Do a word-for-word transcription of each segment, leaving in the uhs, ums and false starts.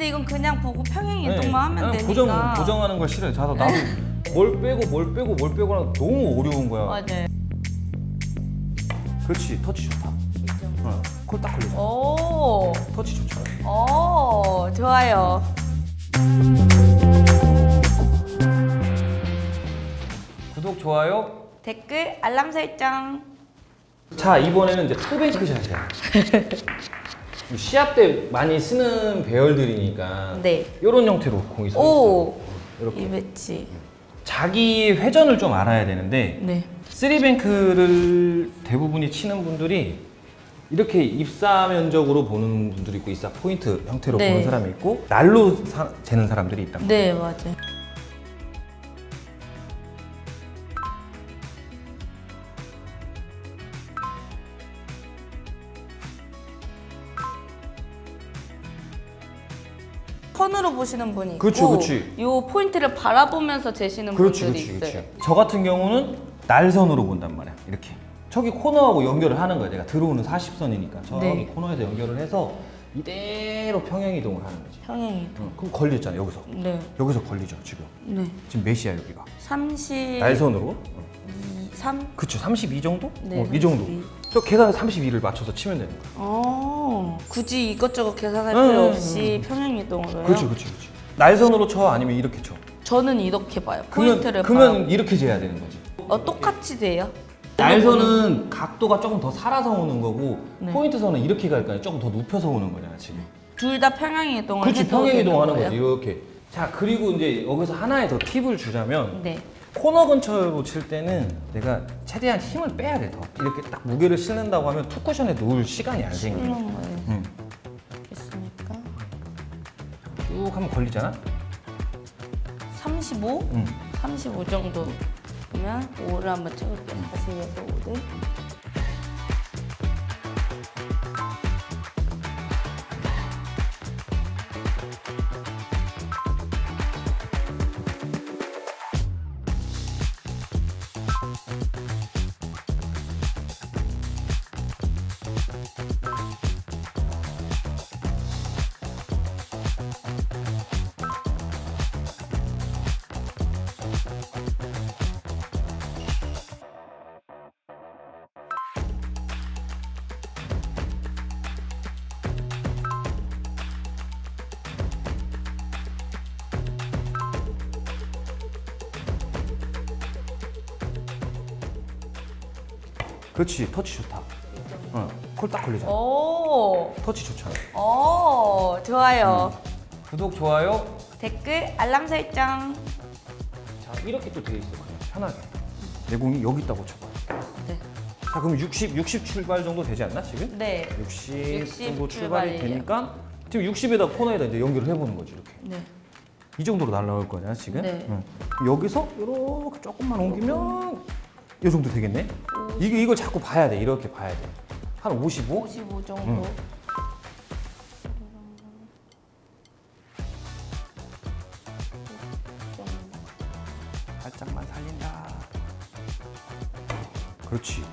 근데 이건 그냥 보고 평행 이동만 네, 하면 되니까. 고정, 고정하는 걸 싫어해. 자서 나도 뭘 빼고 뭘 빼고 뭘 빼고 하는 너무 어려운 거야. 맞아요. 그렇지, 터치 좋다. 어, 콜딱 걸리자. 오, 터치 좋죠. 오, 좋아요. 구독, 좋아요. 댓글, 알람 설정. 자, 이번에는 이제 투뱅크 샷이야. 시합 때 많이 쓰는 배열들이니까 네. 이런 형태로 공이 서 오, 있어요. 이렇게. 이 배치. 자기 회전을 좀 알아야 되는데 네. 쓰리뱅크를 대부분이 치는 분들이 이렇게 입사 면적으로 보는 분들이 있고 입사 포인트 형태로 네. 보는 사람이 있고 날로 사, 재는 사람들이 있단 말이에요. 네, 맞아요. 턴으로 보시는 분이 있고 그렇지, 그렇지. 요 포인트를 바라보면서 재시는 그렇지, 분들이 그렇지, 있어요. 그렇지. 저 같은 경우는 날선으로 본단 말이야. 이렇게 저기 코너하고 연결을 하는 거야. 내가 들어오는 사십 선이니까 저기 네. 코너에서 연결을 해서 이대로 평행 이동을 하는 거지. 평행 이동. 응, 그럼 걸렸잖아 여기서. 네. 여기서 걸리죠 지금. 네. 지금 몇이야 여기가? 삼십. 날선으로? 이, 삼. 그쵸, 삼십이 정도? 네, 어, 이 정도. 삼십이. 저 계산을 삼십이를 맞춰서 치면 되는 거야. 어. 굳이 이것저것 계산할 응, 필요 응, 없이 평행 이동으로요? 그렇지, 그렇지, 그렇지. 날선으로 쳐 아니면 이렇게 쳐. 저는 이렇게 봐요. 그러면, 포인트를 그러면 이렇게 재야 되는 거지. 봐요. 어, 똑같이 돼요? 날선은 각도가 조금 더 살아서 오는 거고 네. 포인트선은 이렇게 갈 거야. 조금 더 눕혀서 오는 거잖아 지금. 둘 다 평행 이동을 그렇지, 해도 평행 되는 이동하는 거예요? 거지 이렇게. 자, 그리고 이제 여기서 하나의 더 팁을 주자면 네. 코너 근처로 칠 때는 내가 최대한 힘을 빼야 돼. 더 이렇게 딱 무게를 실는다고 하면 투쿠션에 놓을 시간이 안 생겨. 그런 거예요. 응. 됐으니까 쭉 하면 걸리잖아. 삼십오? 응. 삼십오 정도 그러면 오를 한번 쳐볼게요. 사십에서 오를. 그렇지, 터치 좋다. 어, 콜딱 걸리잖아. 오, 터치 좋잖아. 오, 좋아요. 구독, 좋아요. 댓글, 알람 설정. 자, 이렇게 또 돼 있어. 그냥 편하게. 내 공이 여기 있다고 쳐봐. 네. 자, 그럼 육십, 육십 출발 정도 되지 않나 지금? 네. 육십, 육십 정도 출발이 출발이에요. 되니까 지금 육십에다 코너에다 이제 연결을 해보는 거지 이렇게. 네. 이 정도로 날라올 거냐 지금? 네. 응. 여기서 이렇게 조금만 옮기면 이 정도 되겠네? 이거 이걸 자꾸 봐야 돼. 이렇게 봐야 돼. 한 오십오? 오십오 정도. 응. 살짝만 살린다. 그렇지.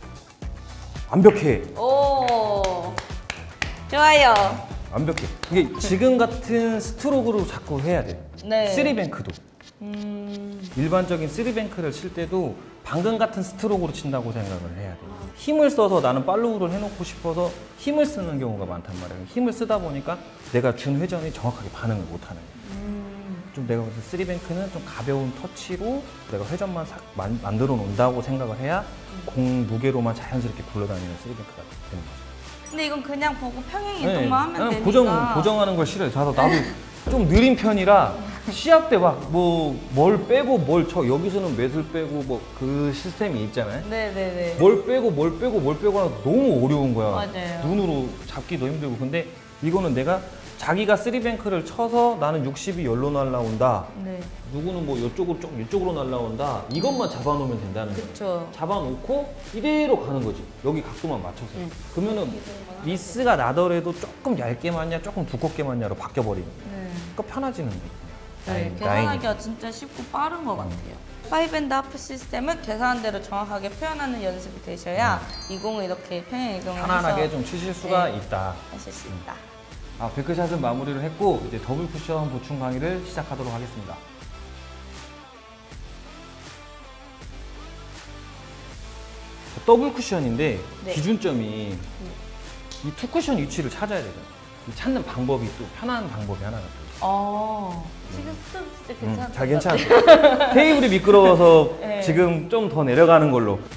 완벽해. 오, 좋아요. 완벽해. 이게 지금 같은 스트로크로 자꾸 해야 돼. 네. 쓰리뱅크도. 음, 일반적인 쓰리뱅크를 칠 때도 방금 같은 스트로크로 친다고 생각을 해야 돼. 힘을 써서 나는 팔로우를 해놓고 싶어서 힘을 쓰는 경우가 많단 말이야. 힘을 쓰다 보니까 내가 준 회전이 정확하게 반응을 못하는 거야. 음, 좀 내가 그래서 쓰리뱅크는 좀 가벼운 터치로 내가 회전만 사, 만, 만들어 놓는다고 생각을 해야 공 무게로만 자연스럽게 굴러다니는 쓰리뱅크가 되는 거죠. 근데 이건 그냥 보고 평행 이동만 하면 나는 되니까. 고정, 고정하는 걸 싫어해. 자서 나도 좀 느린 편이라 시합 때 막 뭐 뭘 빼고 뭘 쳐 여기서는 몇을 빼고 뭐 그 시스템이 있잖아요. 네네네. 뭘 빼고 뭘 빼고 뭘 빼고 하는 너무 어려운 거야. 맞아요. 눈으로 잡기도 힘들고. 근데 이거는 내가 자기가 쓰리뱅크를 쳐서 나는 육십이 열로 날라온다. 네. 누구는 뭐 이쪽으로 좀 이쪽으로 날라온다. 이것만 잡아놓으면 된다는 거야. 그쵸. 잡아놓고 이대로 가는 거지. 여기 각도만 맞춰서. 응. 그러면은 미스가 나더라도 조금 얇게 맞냐, 조금 두껍게 맞냐로 바뀌어버리는 거야. 네. 그러니까 편해지는 거야. 네, 라인, 계산하기가 진짜 쉽고 빠른 것 같아요. 파이브핸드 하프 시스템은 계산한 대로 정확하게 표현하는 연습이 되셔야 이 공을 이렇게 평행 이동을 편안하게 해서 좀 치실 수가 네. 있다. 하실 수 있다. 아, 베크샷은 마무리를 했고 이제 더블 쿠션 보충 강의를 시작하도록 하겠습니다. 더블 쿠션인데 네. 기준점이 이 투 쿠션 위치를 찾아야 되잖아요. 이 찾는 방법이 또 편한 방법이 하나가 있어요. 어, 지금 스텝 진짜 음, 괜찮다. 잘 괜찮았어요. 테이블이 미끄러워서 네. 지금 좀 더 내려가는 걸로.